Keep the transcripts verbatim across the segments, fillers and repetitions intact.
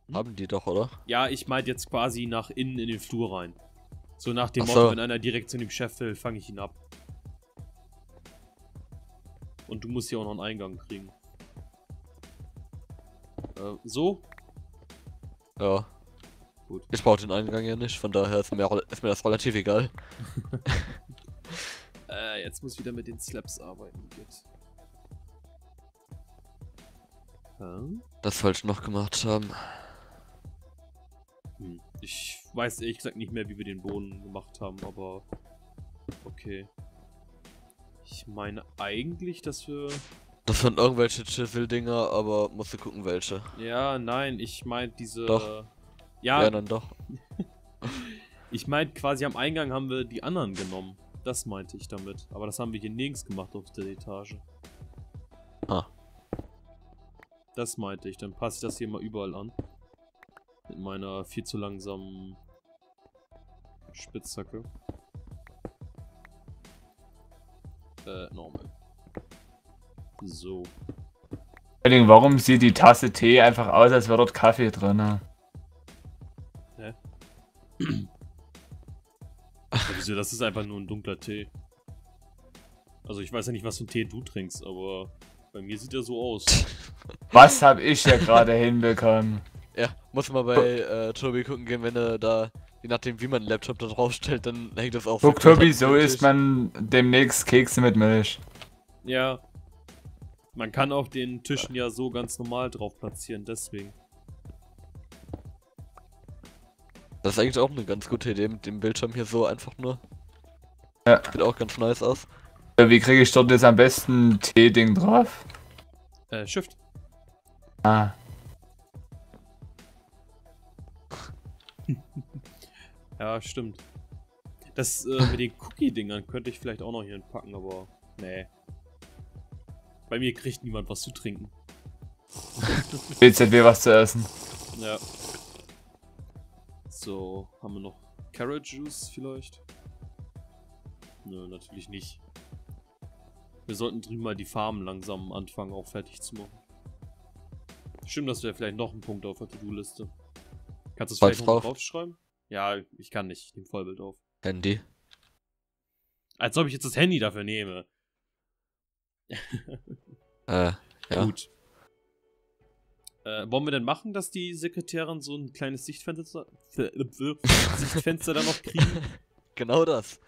Hm? Haben die doch, oder? Ja, ich meinte jetzt quasi nach innen in den Flur rein. So nach dem Ach Motto, so. wenn einer direkt zu dem Chef will, fange ich ihn ab. Und du musst hier auch noch einen Eingang kriegen. Äh, so? Ja. Gut. Ich brauche den Eingang ja nicht, von daher ist mir, ist mir das relativ egal. äh, jetzt muss ich wieder mit den Slaps arbeiten. Geht. Hä? Das wollte ich noch gemacht haben. Hm. Ich weiß ehrlich gesagt nicht mehr, wie wir den Boden gemacht haben, aber okay. Ich meine eigentlich, dass wir... Das sind irgendwelche Chisel-Dinger, aber musst du gucken, welche. Ja, nein, ich meine diese... Doch. Ja, Ja, dann doch. ich meinte quasi am Eingang haben wir die anderen genommen. Das meinte ich damit. Aber das haben wir hier nirgends gemacht auf der Etage. Ah. Das meinte ich. Dann passe ich das hier mal überall an. Mit meiner viel zu langsamen Spitzhacke. Äh, normal. So. Warum sieht die Tasse Tee einfach aus, als wäre dort Kaffee drin? Hä? Ja, wieso? Das ist einfach nur ein dunkler Tee. Also ich weiß ja nicht, was für einen Tee du trinkst, aber bei mir sieht er so aus. Was hab ich ja gerade hinbekommen? Ja, muss mal bei äh, Tobi gucken gehen, wenn er da, je nachdem wie man den Laptop da drauf stellt, dann hängt das auch. Guck, Tobi, so isst man demnächst Kekse mit Milch. Ja. Man kann auch den Tischen ja so ganz normal drauf platzieren, deswegen. Das ist eigentlich auch eine ganz gute Idee mit dem Bildschirm hier so einfach nur. Ja. Sieht auch ganz nice aus. Wie kriege ich dort jetzt am besten Tee-Ding drauf? Äh, Shift. Ah. Ja, stimmt. Das äh, mit den Cookie-Dingern könnte ich vielleicht auch noch hier hinpacken, aber nee. Bei mir kriegt niemand was zu trinken. B Z W was zu essen. Ja. So, haben wir noch Carrot Juice vielleicht? Nö, natürlich nicht. Wir sollten drüben mal die Farmen langsam anfangen, auch fertig zu machen. Stimmt, das wäre vielleicht noch ein Punkt auf der To-Do-Liste. Kannst du es vielleicht noch drauf? draufschreiben? Ja, ich kann nicht. Ich nehme Vollbild auf. Handy. Als ob ich jetzt das Handy dafür nehme. Äh, ja. Gut. Äh, wollen wir denn machen, dass die Sekretärin so ein kleines Sichtfenster, Sichtfenster da noch kriegen? Genau das.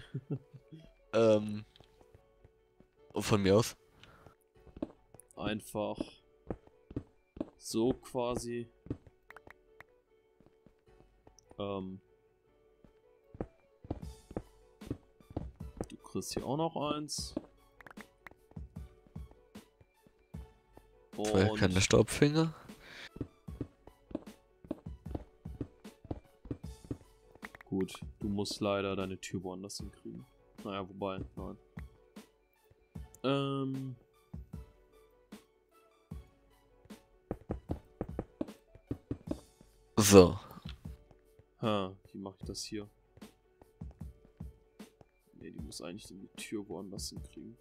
ähm. Und von mir aus. Einfach so quasi. Ähm. Du kriegst hier auch noch eins. Weil Und keine Staubfinger. gut, du musst leider deine Tür woanders hinkriegen. Naja, wobei, nein. Ähm. So. Ha, wie mache ich das hier? Ne, die muss eigentlich die Tür woanders hinkriegen.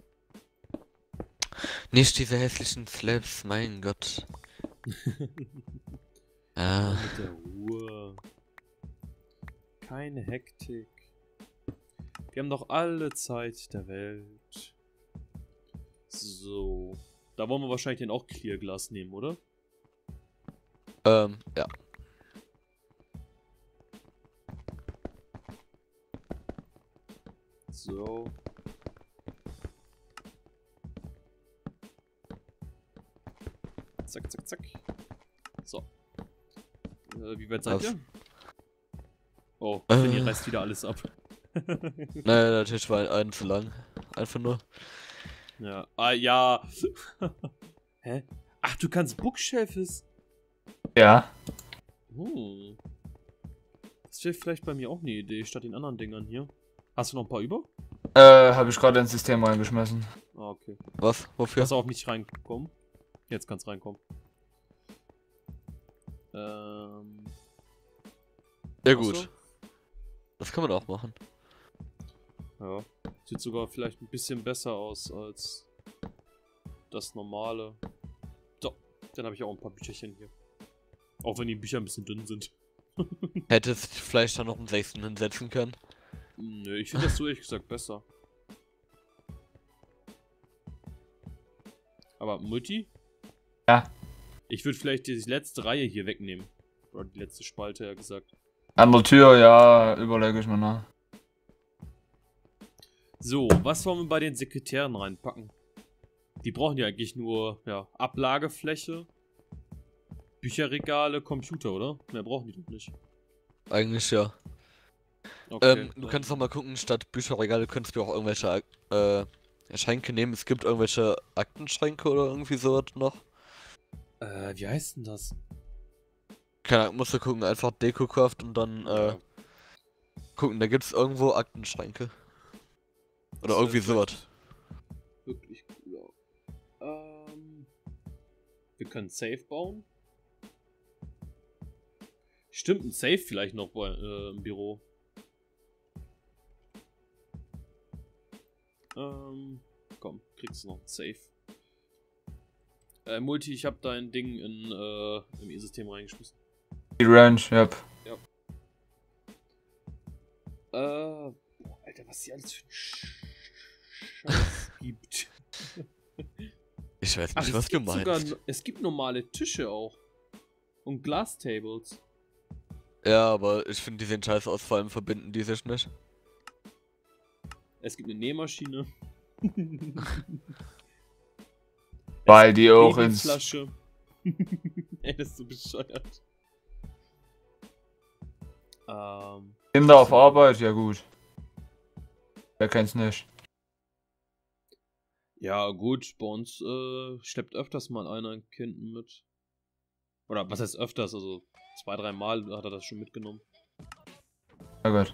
Nicht diese hässlichen Slaps, mein Gott. Ah. Mit der Ruhe. Keine Hektik. Wir haben doch alle Zeit der Welt. So. Da wollen wir wahrscheinlich den auch Clearglas nehmen, oder? Ähm, ja. So. Zack, zack, zack. So. Äh, wie weit seid Was? ihr? Oh, Äh. denn ihr reißt wieder alles ab. Nein, der Tisch war ein zu lang. Einfach nur. Ja. Ah, ja. Hä? Ach, du kannst Bookshelfes. Ja. Hm. Das wäre vielleicht bei mir auch eine Idee, statt den anderen Dingern hier. Hast du noch ein paar über? Äh, habe ich gerade ins System reingeschmissen. Ah, okay. Was? Wofür? Kannst du auch nicht reinkommen? Jetzt kannst du reinkommen. Ähm. Ja Achso. gut. Das kann man auch machen. Ja. Sieht sogar vielleicht ein bisschen besser aus als das normale. So, dann habe ich auch ein paar Bücherchen hier. Auch wenn die Bücher ein bisschen dünn sind. Hättest vielleicht da noch einen sechsten hinsetzen können. Nö, ich finde das so ehrlich gesagt besser. Aber Mutti? Ja. Ich würde vielleicht die letzte Reihe hier wegnehmen. Oder die letzte Spalte, ja gesagt. An der Tür, ja, überlege ich mal nach. So, was wollen wir bei den Sekretären reinpacken? Die brauchen ja eigentlich nur, ja, Ablagefläche, Bücherregale, Computer, oder? Mehr brauchen die doch nicht. Eigentlich ja. Okay, ähm, du dann- kannst noch mal gucken, statt Bücherregale könntest du auch irgendwelche äh, Schränke nehmen. Es gibt irgendwelche Aktenschränke oder irgendwie sowas noch. Äh, wie heißt denn das? Keine Ahnung, musst du gucken, einfach DecoCraft und dann äh, Ja. gucken, da gibt's irgendwo Aktenschränke. Oder Das irgendwie wär sowas. vielleicht Wirklich cool. Ähm, wir können Safe bauen. Stimmt, ein Safe vielleicht noch bei, äh, im Büro. Ähm, komm, kriegst du noch ein Safe. Äh, Multi, ich hab dein Ding in, äh, im E-System reingeschmissen. Die Ranch, yep. Äh, boah, Alter, was hier alles für ein Scheiß gibt. Ich weiß Ach, nicht, es was du gibt sogar, meinst. es gibt normale Tische auch. Und Glastables. Ja, aber ich finde, die sehen scheiße aus, vor allem verbinden die sich nicht. Es gibt eine Nähmaschine. Weil die auch ins... Flasche. Ey, das ist so bescheuert. Ähm, Kinder auf Arbeit, ja gut. Wer kennt's nicht? ja, gut, bei uns äh, schleppt öfters mal einer ein Kind mit. Oder was heißt öfters? Also zwei, drei Mal hat er das schon mitgenommen. Ja gut.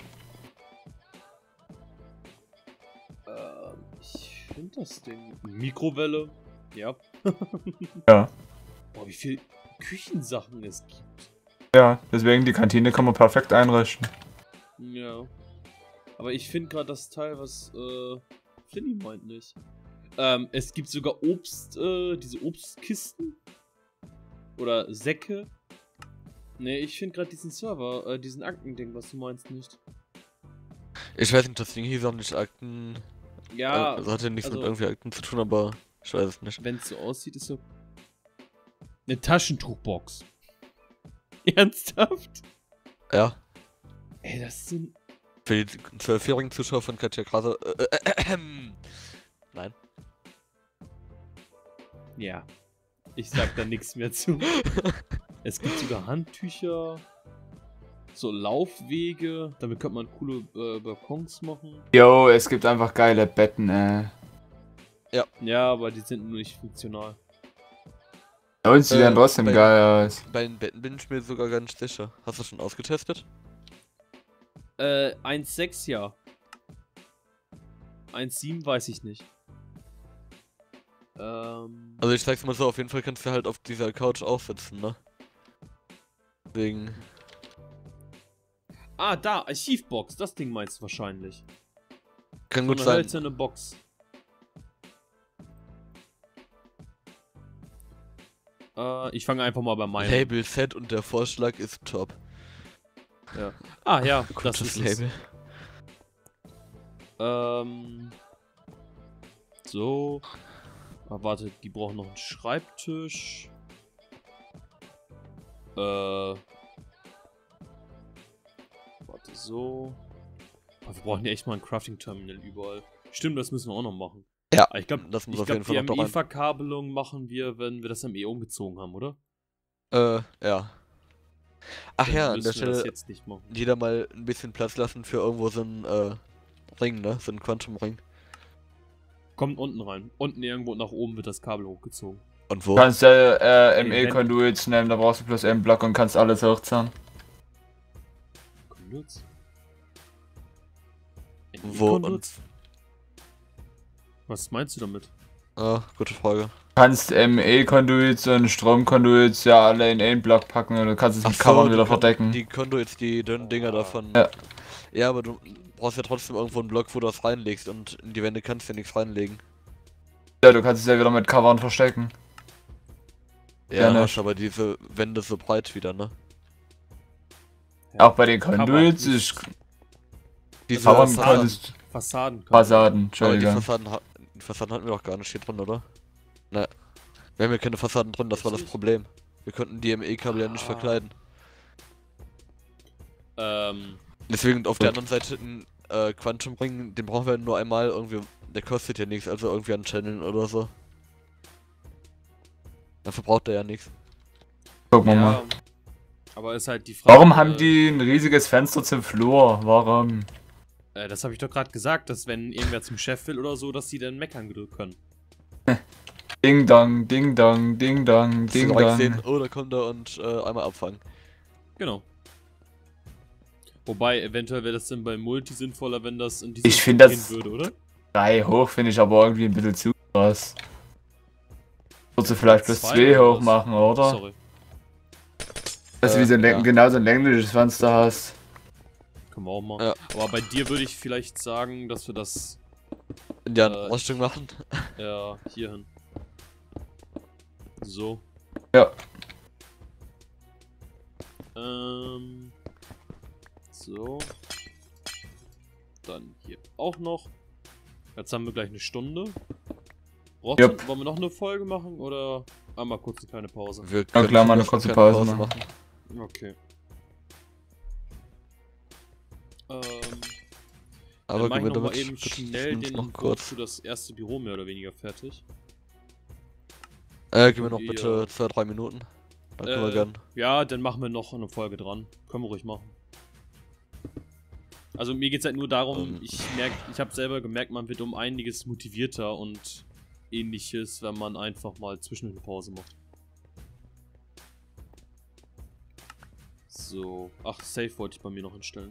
Ähm, ich finde das Ding. Mikrowelle. Ja. Ja. Boah, wie viel Küchensachen es gibt. Ja, deswegen die Kantine kann man perfekt einrichten. Ja. Aber ich finde gerade das Teil, was äh, Flinny meint nicht. Ähm, es gibt sogar Obst, äh, diese Obstkisten. Oder Säcke. Ne, ich finde gerade diesen Server, äh, diesen Aktending, was du meinst, nicht. Ich weiß nicht, das Ding hieß auch nicht Akten. Ja, Also hatte nichts also- mit irgendwie Akten zu tun, aber ich weiß es nicht. wenn es so aussieht, ist so. Eine Taschentuchbox. Ernsthaft? Ja. Ey, das sind. Für die zwölfjährigen Zuschauer von Katja Krase. Äh, äh, äh, Nein. Ja. Ich sag da nichts mehr zu. Es gibt sogar Handtücher. So Laufwege. Damit könnte man coole äh, Balkons machen. Jo, es gibt einfach geile Betten, äh. Ja, aber die sind nur nicht funktional. Und sie Äh, sehen trotzdem bei- geil aus. Bei den Betten bin ich mir sogar ganz sicher. Hast du schon ausgetestet? Äh, eins Komma sechs ja. eins Komma sieben weiß ich nicht. Ähm. Also ich sag's mal so, auf jeden Fall kannst du halt auf dieser Couch auch sitzen, ne? Deswegen. Ah, da, Archivbox. Das Ding meinst du wahrscheinlich. Kann So gut eine sein. hölzerne Box. Äh, ich fange einfach mal bei meinem. Label Set und der Vorschlag ist top. Ah ja, das Gutes ist es. Label. Ähm. So. Ah, warte, die brauchen noch einen Schreibtisch. Äh. Warte, so. Ah, wir brauchen ja echt mal ein Crafting-Terminal überall. Stimmt, das müssen wir auch noch machen. Ja, Ah, ich glaube, das muss ich auf glaub, jeden Fall die noch da rein. M E-Verkabelung machen wir, wenn wir das M E umgezogen haben, oder? Äh, ja. Ach Dann ja, an der müssen wir Stelle das jetzt nicht machen. jeder mal ein bisschen Platz lassen für irgendwo so einen äh, Ring, ne? So einen Quantum-Ring. Kommt unten rein. Unten irgendwo nach oben wird das Kabel hochgezogen. Und wo? Du kannst äh, äh, Ey, M wenn- E-Conduits nehmen, da brauchst du bloß einen Block und kannst alles hochzahlen. Conduits? Wo Conduits? Was meinst du damit? Ah, gute Frage. Du kannst M E-Conduits und Stromconduits ja alle in einen Block packen und du kannst es mit Covern du wieder kann- verdecken. Die Conduits, die dünnen Dinger davon. Ja. Ja, aber du brauchst ja trotzdem irgendwo einen Block, wo du das reinlegst und in die Wände kannst du ja nichts reinlegen. Ja, du kannst es ja wieder mit Covern verstecken. Ja, Gerne. hast aber diese Wände so breit wieder, ne? Auch bei den Kann man Conduits nicht- ist Diese Warum Fassaden, konntest Fassaden. können Fassaden, aber die Entschuldigung. Fassaden, ha- die Fassaden hatten wir doch gar nicht hier drin, oder? Ne. Wir haben ja keine Fassaden drin, das war das Richtig? Problem. Wir konnten die M E-Kabel ja nicht Ah. verkleiden. Ähm, Deswegen auf der Gut. anderen Seite ein äh, Quantum Ring, den brauchen wir nur einmal irgendwie, der kostet ja nichts, also irgendwie an Channeln oder so. Dafür braucht er ja nichts. Gucken wir ja, mal. aber ist halt die Frage. Warum haben äh, die ein riesiges Fenster zum Flur? Warum? Äh, das habe ich doch gerade gesagt, dass wenn irgendwer zum Chef will oder so, dass die dann meckern können. Ding dong, ding dong, ding dong, Dass sie ding direkt sehen, dong. oh, da kommt er und äh, einmal abfangen. Genau. Wobei, eventuell wäre das dann bei Multi sinnvoller, wenn das in diesem Ich finde gehen das- würde, oder? Drei hoch finde ich aber irgendwie ein bisschen zu krass. Würdest du vielleicht plus Zwei zwei oder hoch was? machen, oder? Sorry. Dass du Äh, wie so ein, ja. genau so ein längliches Fenster hast. Können wir auch machen. Ja. Aber bei dir würde ich vielleicht sagen, dass wir das In der Äh, Ausstellung machen. ja hier hin. So. Ja. Ähm. So. Dann hier auch noch. Jetzt haben wir gleich eine Stunde. Braucht Jupp. Wollen wir noch eine Folge machen oder einmal kurz eine kleine Pause? Wir klar, können mal zum eine Beispiel kurze keine Pause machen. Okay. Ähm. Aber dann mach gehen ich wir noch mal damit eben bitte schnell bestimmt den noch Entwurf kurz. für das erste Büro mehr oder weniger fertig. Äh, gehen wir noch irgendwie, bitte äh, zwei, drei Minuten. Dann können wir Äh, gern. Ja, dann machen wir noch eine Folge dran. Können wir ruhig machen. Also mir geht's halt nur darum, Ähm. ich merk, ich habe selber gemerkt, man wird um einiges motivierter und ähnliches, wenn man einfach mal zwischen eine Pause macht. So. Ach, Safe wollte ich bei mir noch hinstellen.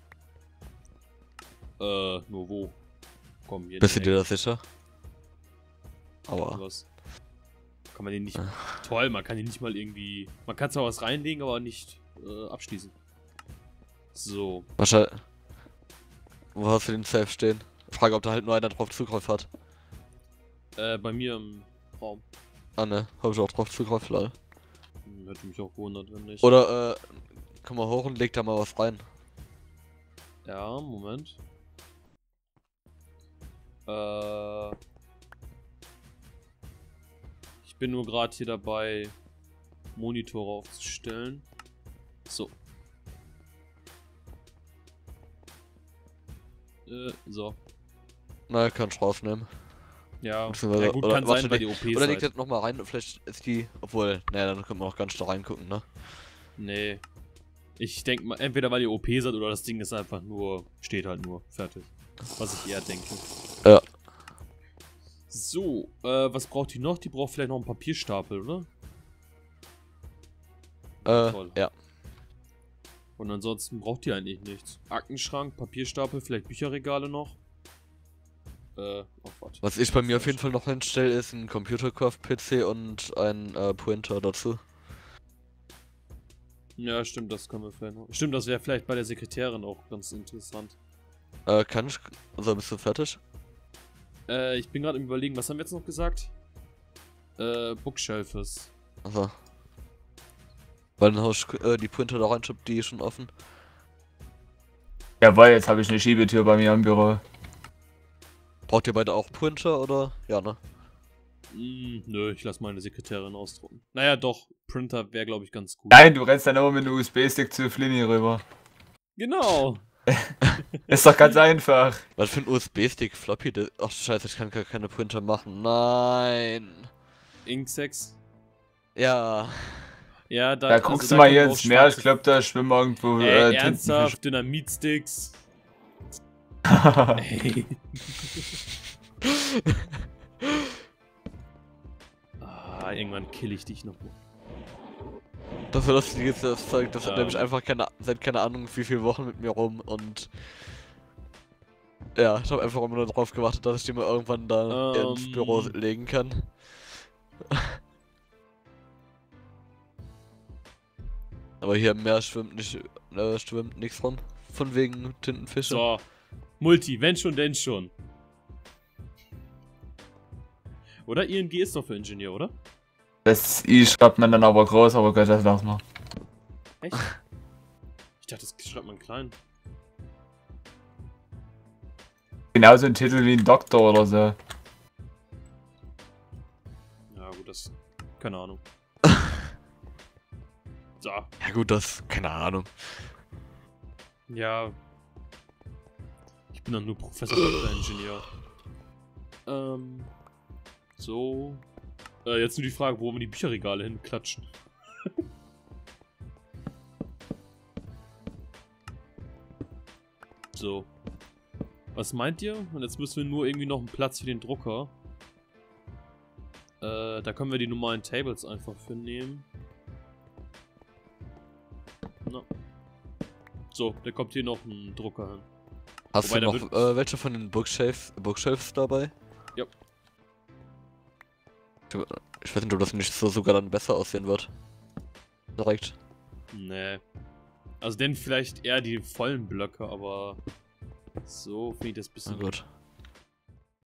Äh, nur wo? Komm, hier. Bist du in dir der da sicher? Ecke. Aber. Was? Kann man den nicht. Äh. Toll, man kann den nicht mal irgendwie. Man kann zwar was reinlegen, aber nicht äh, abschließen. So. Wahrscheinlich. Wo hast du den Safe stehen? Frage, ob da halt nur einer drauf Zugriff hat. Äh, bei mir im Raum. Ah ne, hab ich auch drauf Zugriff, lol. Hm, Hätte mich auch gewundert, wenn nicht. Oder, äh, komm mal hoch und leg da mal was rein. Ja, Moment. Äh. Ich bin nur gerade hier dabei, Monitore aufzustellen. So. Äh, so. Na, kann ich rausnehmen. Ja, Beziehungsweise- ja gut, oder- kann warte, sein, bei leg- die O Ps Oder leg halt. das nochmal rein, vielleicht ist die. Obwohl, naja, dann können wir auch ganz da reingucken, ne? Nee. Ich denke mal, entweder weil die O P seid oder das Ding ist einfach nur, steht halt nur, fertig. Was ich eher denke. Ja. So, äh, was braucht die noch? Die braucht vielleicht noch einen Papierstapel, oder? Äh, Toll. ja. Und ansonsten braucht die eigentlich nichts. Aktenschrank, Papierstapel, vielleicht Bücherregale noch. Äh, oh warte. Was ich bei mir auf jeden Fall noch hinstelle, ist ein Computercraft-P C und ein äh, Pointer dazu. Ja, stimmt, das können wir vielleicht noch. Stimmt, das wäre vielleicht bei der Sekretärin auch ganz interessant. Äh, kann ich. Also bist du fertig? Äh, ich bin gerade im Überlegen, was haben wir jetzt noch gesagt? Äh, Bookshelfes. Also. Weil dann hau ich äh, die Pointer da rein, ich hab die schon offen. Jawohl, jetzt habe ich eine Schiebetür bei mir im Büro. Braucht ihr beide auch Pointer oder? Ja, ne? Hm, nö, ich lasse meine Sekretärin ausdrucken. Naja, doch, Printer wäre, glaube ich, ganz gut. Nein, du rennst dann immer mit einem U S B-Stick zu Flinny rüber. Genau. Ist doch ganz einfach. Was für ein U S B-Stick? Floppy? das- Ach scheiße, ich kann gar keine Pointer machen. Nein. Inksex. Ja. Ja, da, Da also guckst da du mal können wir hier auch ins Meer, ich schwarze- glaube, da schwimmen irgendwo Ey, äh, ernsthaft, Dynamitsticks. Tintenfische. Ey. Ah, irgendwann kill ich dich noch. Das war lustig ist das Zeug, das hat Ja. nämlich einfach keine, seit keine Ahnung wie viele Wochen mit mir rum und ja, ich habe einfach immer nur drauf gewartet, dass ich die mal irgendwann da Ähm. ins Büro legen kann. Aber hier im Meer schwimmt nicht, äh, schwimmt nichts rum. Von wegen Tintenfische. So. Multi, wenn schon, denn schon. Oder? I N G ist doch für Ingenieur, oder? Das I schreibt man dann aber groß, aber Gott, das lass mal. Echt? Ich dachte, das schreibt man klein. Genauso ein Titel wie ein Doktor oder so. Ja gut, das... keine Ahnung. So. Ja gut, das... keine Ahnung. Ja. Ich bin dann nur Professor Doktor Ingenieur. Ähm... So... Äh, jetzt nur die Frage, wo wir die Bücherregale hinklatschen. So. Was meint ihr? Und jetzt müssen wir nur irgendwie noch einen Platz für den Drucker. Äh, da können wir die normalen Tables einfach für nehmen. Na. So, da kommt hier noch ein Drucker hin. Hast Wobei, du da noch wird- äh, welche von den Bookshelf Bookshelves dabei? Ja. Du- Ich weiß nicht, ob das nicht so sogar dann besser aussehen wird. Direkt. Nee. Also denn vielleicht eher die vollen Blöcke, aber so finde ich das ein Na bisschen gut.